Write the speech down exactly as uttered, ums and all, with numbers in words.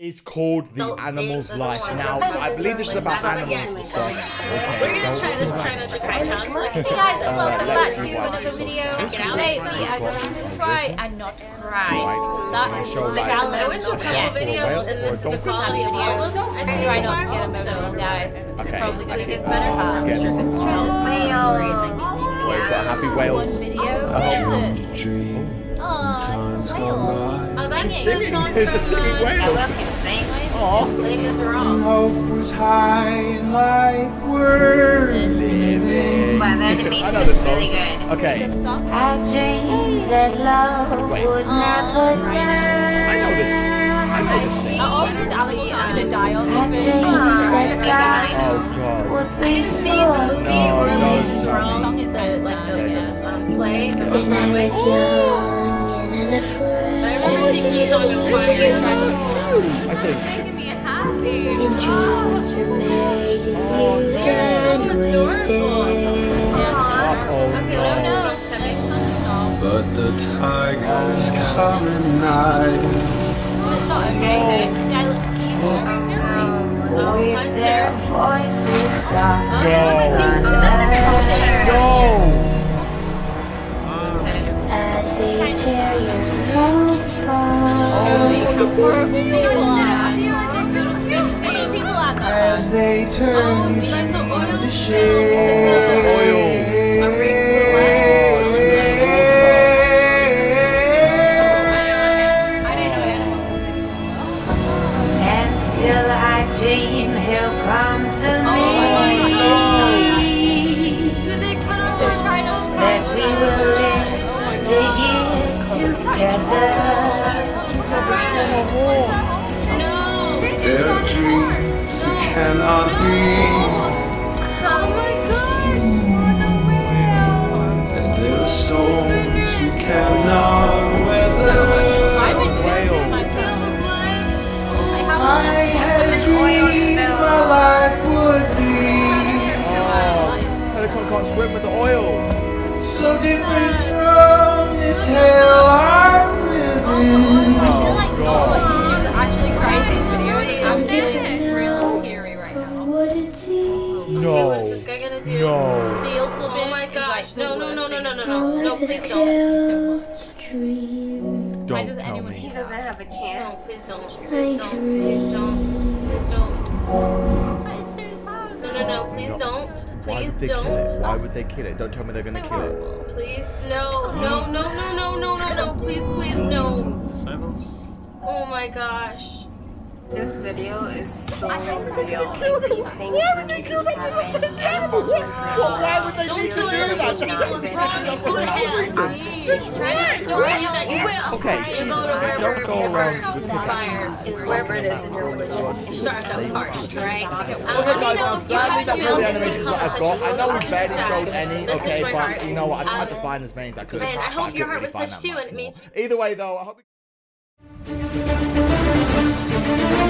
is called The Don't Animal's think- Life. don't Now, think- I believe this is about Yeah. animals. So, okay, We're gonna try this try not to cry challenge. Like, Hey guys, Uh, welcome let's back see to what another it's video. called. Today we are going to try and not cry. Because that is Show, the like, I challenge. went to a a couple shot to a videos whale, and or this is don't the think quality of videos. videos. And try not to get emotional, guys. It's Okay. probably going to get Uh, better. let's get this Let's try this. We've got happy One whales. video. Oh. What is it? Oh, it's a whale. Oh, that's Singing. the song It's a from singing uh, whale. Aw. Singing is wrong. Hope was high and life were living. Wow, the animation I know is this song. really good. Okay, Good song. I dreamed that love Wait. would never die. I know this. I know this thing. Oh, the animal's just going to die on I this dreamed video. that Oh God god. would be See the for movie No, where don't Live is tell wrong. me. The song is The, good. like the Yeah. um, play. The when I Broadway. was young and I unafraid. remember singing the song in choir. I think. Making me happy. And dreams were made and used and wasted. Oh Okay, let me no. know. It's coming. But the tiger's coming nigh. It's not okay. Guy looks evil. Oh, With Hunter. their voices soft No. as thunder. No. As they tear your love apart. As they turn you to the shade. And still I dream he'll come to me. That we will live the years together. There are dreams that cannot be. And there are storms we cannot weather. I had a dream my life would be Pelican can't swim with the oil. so different from this hell I'm living. Oh god. Actually cried these videos. I'm feeling real teary right now. What it seems. No. What is this guy gonna do? No. Seal Oh my gosh. No, no, no, no, no, no, no. No, Life is please don't. killed dream. Don't does tell anyone me. He doesn't have a No, chance. please don't. Please don't. Please don't. Please don't. That is so sad. No, no, no. Please don't. Why would Please they kill it? don't. Why would they kill it? Don't tell me they're gonna kill it. Please, no, no, no, no, no, no, no, no. Please, please, no. Oh my gosh. This video is so real. Like, these things really do happen. Animals are Well, why would they Don't need to do do it. that? Those people is wrong. You go to hell. Don't believe that you will. Okay, You Jesus, go to don't wherever go around with is pickaxes. fire. Wherever it is in your religion. Sorry, that was harsh, right? Okay guys, now sadly that's all the animations that I've got. I know we barely showed any, okay, but you know what, I tried to find as many as I could. And I but hope your couldn't heart really was find touched that too, much and it more. means- Either way though, I hope